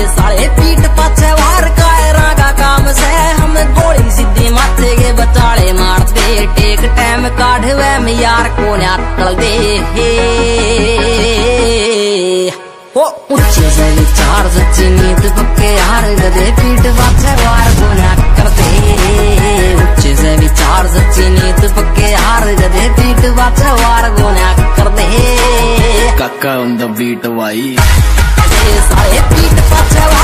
साले पीठ पाछे वार कायरा का काम से हम गोली सीधी माथे के बचाले मारते टेक टाइम काढ़वे में यार को न्याटल दे हो ऊंचे से विचार सच्ची नीत पक्के यार गधे पीठ पाछे वार को न्या कर दे ऊंचे से विचार सच्ची नीत पक्के यार गधे पीठ पाछे वार को न्या कर दे काका on the beat भाई साले पीठ पाछे